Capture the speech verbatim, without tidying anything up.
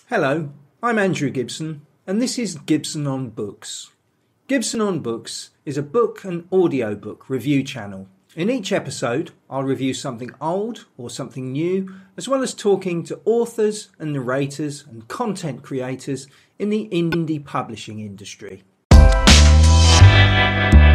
Hello, I'm Andrew Gibson, and this is Gibson on Books. Gibson on Books is a book and audiobook review channel. In each episode, I'll review something old or something new, as well as talking to authors and narrators and content creators in the indie publishing industry.